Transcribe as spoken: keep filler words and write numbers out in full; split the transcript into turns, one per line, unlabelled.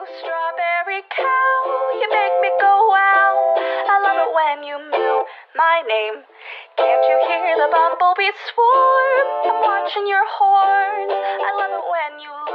strawberry cow, you make me go wow. I love it when you moo my name. Can't you hear the bumblebee swarm? I'm watching your horns. I love it when you